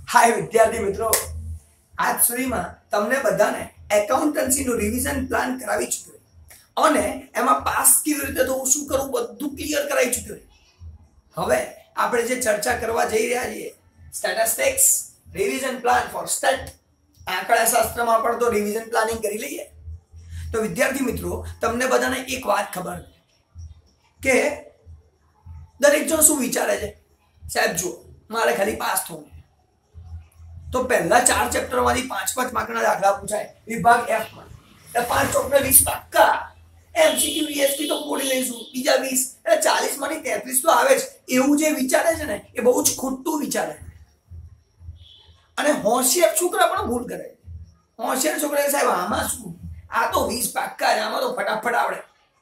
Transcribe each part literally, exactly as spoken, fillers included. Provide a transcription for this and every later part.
हाय विद्यार्थी मित्रों, आज सुधीमां तमने बधाने एकाउंटन्सीનું રિવિઝન પ્લાન કરાવી ચૂક્યો અને એમાં પાસ કેવી રીતે થવું, શું કરવું, બધું ક્લિયર કરાવી ચૂક્યો. હવે આપણે જે ચર્ચા કરવા જઈ રહ્યા છીએ statistics revision plan for state, આંકડાશાસ્ત્રમાં પણ તો રિવિઝન પ્લાનિંગ કરી લઈએ. તો વિદ્યાર્થી મિત્રો, તમને બધાને એક વાત ખબર કે દરેક જણ શું વિચારે છે, સાહેબ જો મારે ખાલી પાસ થવું, તો પહેલા ચાર ચેપ્ટર માંથી પાંચ પાંચ માર્કના દાખલા પૂછાય વિભાગ એફ માં, એટલે પાંચ ચોકને વીસ ટકા એમસીક્યુ વીએસપી તો બોલી લઈશું, બીજા વીસ એટલે ચાલીસ માંથી તેત્રીસ તો આવે જ. એવું જે વિચારે છે ને એ બહુ જ ખોટું વિચારે. અને હોશિયાર છોકરા પણ ભૂલ કરે. હોશિયાર છોકરા સાહેબ આમાં શું, આ તો વીસ ટકા છે, આમાં તો ફટાફટ આવડે.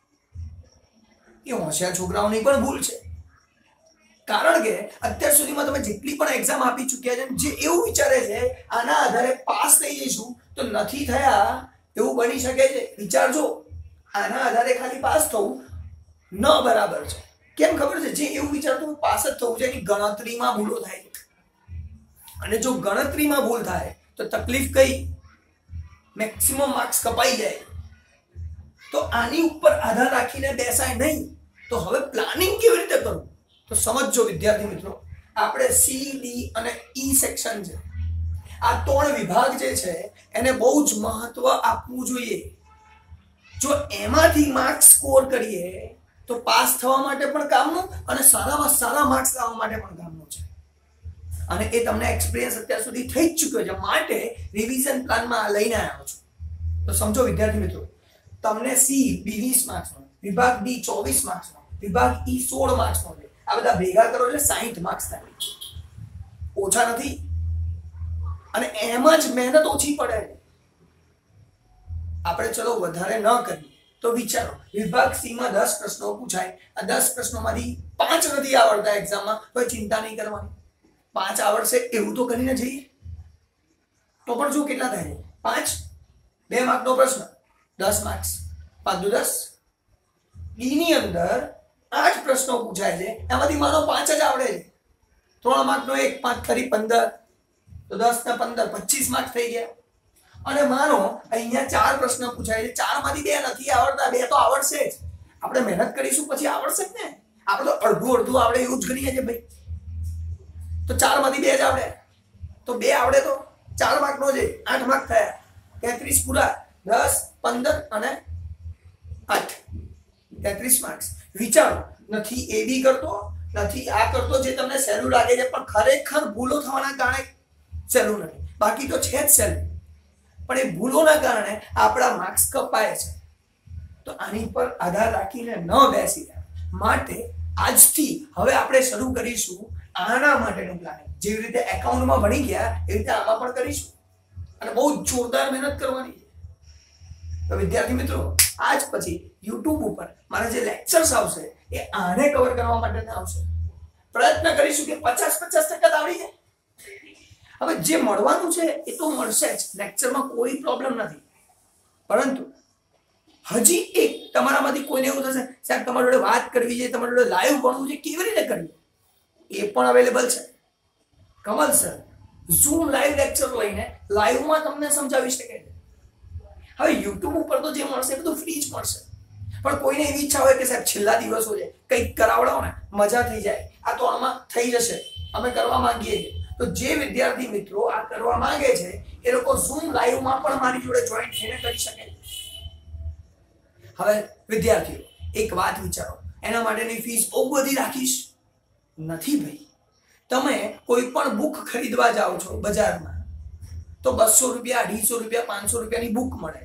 એ હોશિયાર છોકરાઓની પણ ભૂલ છે. કારણ કે અત્યાર સુધીમાં તમે જેટલી પણ એક્ઝામ આપી ચૂક્યા છે, જે એવું વિચારે છે આના આધારે પાસ થઈ જઈશું, તો નથી થયા એવું બની શકે છે. વિચારજો, આના આધારે ખાલી પાસ થવું ન બરાબર છે. કેમ ખબર છે? જે એવું વિચારતું પાસ જ થવું છે, એની ગણતરીમાં ભૂલો થાય છે. અને જો ગણતરીમાં ભૂલ થાય તો તકલીફ કઈ, મેક્સિમમ માર્ક્સ કપાઈ જાય. તો આની ઉપર આધાર રાખીને બેસાય નહીં. તો હવે પ્લાનિંગ કેવી રીતે કરવું તો સમજો વિદ્યાર્થી મિત્રો. આપણે સી, ડી અને ઈ સેક્શન છે, આ ત્રણ વિભાગ જે છે એને બહુ જ મહત્વ આપવું જોઈએ. જો એમાંથી માર્ક્સ સ્કોર કરીએ તો પાસ થવા માટે પણ કામનું અને સારામાં સારા માર્ક્સ લાવવા માટે પણ કામનું છે. અને એ તમને એક્સપિરિયન્સ અત્યાર સુધી થઈ જ ચૂક્યો છે, માટે રિવિઝન પ્લાનમાં લઈને આવ્યો છું. તો સમજો વિદ્યાર્થી મિત્રો, તમને સી વીસ માર્ક્સનો, વિભાગ ડી ચોવીસ માર્ક્સનો, વિભાગ ઈ સોળ માર્ક્સનો છે. આ બધા ભેગા કરો એટલે સાહીઠ માર્ક્સ થાય. ઓછા નથી. અને એમાં જ મહેનત ઓછી પડે. આપણે ચલો વધારે ન કરીએ તો વિચારો, વિભાગ સી માં દસ પ્રશ્નો પૂછાય, આ દસ પ્રશ્નોમાંથી પાંચ નથી આવડતા એક્ઝામમાં, તો ચિંતા નહીં કરવાની. પાંચ આવડશે એવું તો કરીને જઈએ તો પણ જો કેટલા થાય, પાંચ, બે માર્કનો પ્રશ્ન, દસ માર્ક્સ, પાંચ દુ દસ. ડી ની અંદર આઠ પ્રશ્નો પૂછાય છે, એમાંથી માનો પાંચ જ આવડે છે, ત્રણ માર્કનો એક, પાંચ કરી પંદર, તો દસ ને પંદર પચીસ માર્ક થઈ ગયા. અને માનો અહીંયા ચાર પ્રશ્ન પૂછાય છે, ચાર માંથી બે નથી આવડતા, બે તો આવડશે જ. આપણે મહેનત કરીશું પછી આવડશે જ ને. આપણે તો અડધું અડધું આવડે એવું જ કરીએ છે ભાઈ. તો ચાર માંથી બે જ આવડે, તો બે આવડે તો ચાર માર્કનો છે, આઠ માર્ક થયા, તેત્રીસ પૂરા, દસ, પંદર અને આઠ, તેત્રીસ માર્ક્સ. વિચારો, નથી એ બી કરતો, નથી આ કરતો, જે તમને સહેલું લાગે છે, પણ ખરેખર ભૂલો થવાના કારણે સહેલું નથી, બાકી તો છે જ સહેલું. પણ એ ભૂલોના કારણે આપણા માર્ક્સ કપાય છે. તો આની પર આધાર રાખીને ન બેસી જાય. માટે આજથી હવે આપણે શરૂ કરીશું આના માટેનું પ્લાનિંગ. જેવી રીતે એકાઉન્ટમાં ભણી ગયા એવી રીતે આમાં પણ કરીશું, અને બહુ જોરદાર મહેનત કરવાની છે. તો વિદ્યાર્થી મિત્રો, આજ પછી યુટ્યુબ ઉપર મારા જે લેક્ચર્સ આવશે એ આને કવર કરવા માટે આવશે. પ્રયત્ન કરીશું કે પચાસ પચાસ ટકા આવડી જાય. હવે જે મળવાનું છે એ તો મળશે જ, લેક્ચરમાં કોઈ પ્રોબ્લેમ નથી. પરંતુ હજી એક તમારામાંથી કોઈને એવું થશે, સાહેબ તમારી જોડે વાત કરવી છે, તમારી જોડે લાઈવ ભણવું છે, કેવી રીતે કરવી, એ પણ અવેલેબલ છે. Kamal sir zoom live lecture લઈને લાઈવમાં તમને સમજાવી શકે છે. હવે યુટ્યુબ ઉપર તો જે મળશે એ બધું ફ્રી જ મળશે. પણ કોઈને એવી ઈચ્છા હોય કે સાહેબ છેલ્લા દિવસો છે, કંઈક કરાવડાવો ને મજા થઈ જાય, આ તો આમાં થઈ જશે, અમે કરવા માંગીએ છીએ. તો જે વિદ્યાર્થી મિત્રો આ કરવા માંગે છે એ લોકો ઝૂમ લાઈવમાં પણ મારી જોડે જોઈન થઈને કરી શકે છે. હવે વિદ્યાર્થીઓ, એક વાત વિચારો, એના માટેની ફીસ બહુ બધી રાખીશ નથી ભાઈ. તમે કોઈ પણ બુક ખરીદવા જાઓ છો બજારમાં, તો બસો રૂપિયા, અઢીસો રૂપિયા, પાંચસો રૂપિયાની બુક મળે.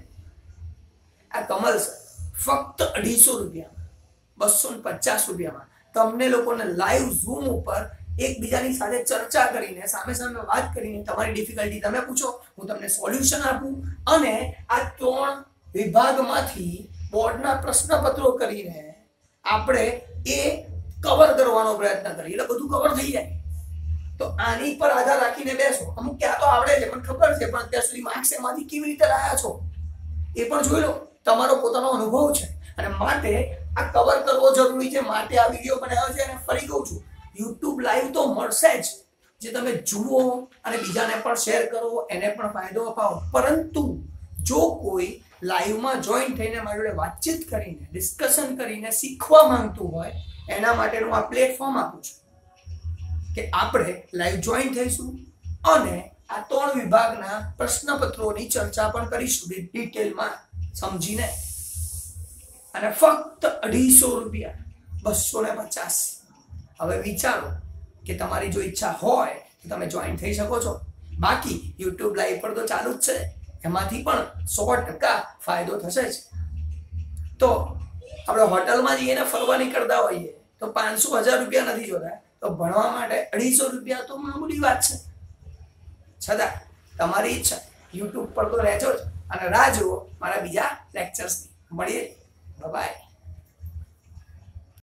આ કમલ સર ફક્ત અઢીસો રૂપિયામાં, બસો ને પચાસ રૂપિયામાં તમને લોકોને લાઈવ ઝૂમ ઉપર એકબીજાની સાથે ચર્ચા કરીને, સામે સામે વાત કરીને, તમારી ડિફિકલ્ટી તમે પૂછો, હું તમને સોલ્યુશન આપું, અને આ ત્રણ વિભાગમાંથી બોર્ડના પ્રશ્નપત્રો કરીને આપણે એ કવર કરવાનો પ્રયત્ન કરીએ, એટલે બધું કવર થઈ જાય. તો આની પર આધાર રાખીને બેસો. અમુક ક્યાં તો આવડે છે પણ ખબર છે, પણ અત્યાર સુધી માર્ક્સ એમાંથી કેવી રીતે લાયા છો એ પણ જોઈ લો. તમારો પોતાનો અનુભવ છે, અને માટે આ કવર કરવો જરૂરી છે. માટે આ વિડીયો બનાવ્યો છે. અને ફરી કહું છું, યુટ્યુબ લાઈવ તો મળશે જ, જે તમે જુઓ અને બીજાને પણ શેર કરો, એને પણ ફાયદો અપાવો. પરંતુ જો કોઈ લાઈવમાં જોઈન થઈને મારી જોડે વાતચીત કરીને, ડિસ્કશન કરીને શીખવા માંગતું હોય, એના માટેનું આ પ્લેટફોર્મ આપું છું કે આપણે લાઈવ જોઈન થઈશું અને આ ત્રણ વિભાગના પ્રશ્નપત્રોની ચર્ચા પણ કરીશું ડિટેલમાં સમજીને. અને ફક્ત અઢીસો રૂપિયા, બસો ને પચાસ. હવે વિચારો કે તમારી જો ઈચ્છા હોય તો તમે જોઈન થઈ શકો છો. બાકી યુટ્યુબ લાઈવ પર તો ચાલુ જ છે, એમાંથી પણ સો ટકા ફાયદો થશે જ. તો આપણે હોટલમાં જઈએ ને ફરવા નીકળતા હોઈએ તો પાંચસો હજાર રૂપિયા નથી જોતા, તો ભણવા માટે અઢીસો રૂપિયા તો મામૂલી વાત છે. છતાં તમારી ઈચ્છા, યુટ્યુબ પર તો રહેજો જ અને રાહ જુઓ મારા બીજા લેક્ચર્સની. મળીએ, બાય.